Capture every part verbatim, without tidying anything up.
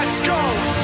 Let's go.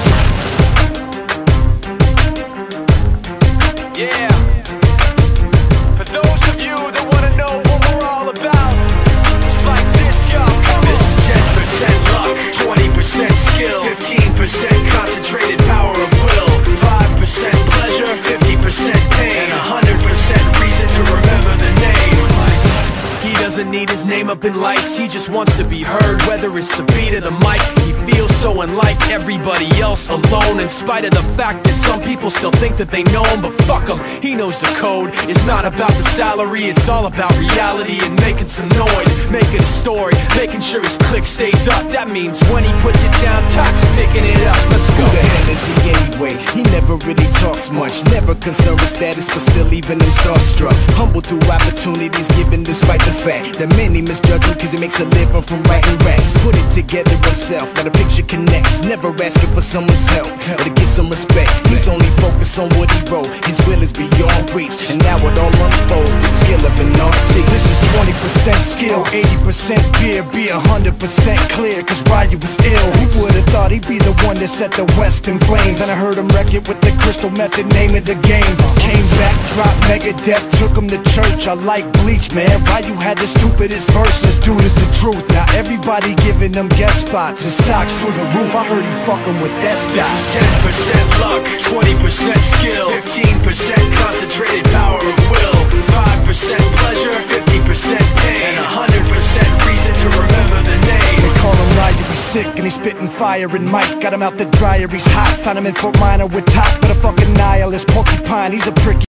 Yeah. For those of you that wanna know what we're all about, it's like this, y'all. Come on. This is ten percent luck, twenty percent skill, fifteen percent concentrated power of will, five percent pleasure, fifty percent pain, and one hundred percent reason to remember the name. He doesn't need his name up in lights, he just wants to be heard, whether it's the beat or the mic. He feels so unlike everybody else, alone, in spite of the fact that some people still think that they know him. But fuck him, he knows the code. It's not about the salary, it's all about reality and making some noise, making a story, making sure his click stays up. That means when he puts it down, Tox picking it up. Let's go. Who the hell is he anyway? He never really talks much, never concerned with status, but still even him starstruck. Humble through opportunities given despite the fact that many misjudge him cause he makes a living from writing raps. Put it together himself, now the picture connects, never asking for someone's help or to get some respect. He's only focused on what he wrote, his will is beyond reach, and now it all unfolds, the skill of an artist. This is twenty percent skill, eighty percent fear, be one hundred percent clear, cause Ryu was ill. Who would've thought he'd be the one that set the West in flames? And I heard him wreck it with the Crystal Method, name of the game. Came back, dropped Megadeth, took him to church. I like Bleach, man, Ryu had the stupidest verse, this dude is the truth. Now everybody giving them guest spots and stocks through the roof. I heard he fucking with that stock. This is ten percent luck, twenty percent skill, fifteen percent concentrated power of will, five percent pleasure, fifty percent pain, and one hundred percent reason to remember the name. They call him Ryu, he's sick and he's spitting fire. And Mike got him out the dryer, he's hot. Found him in Fort Minor with Top, but a fucking nihilist porcupine. He's a pricky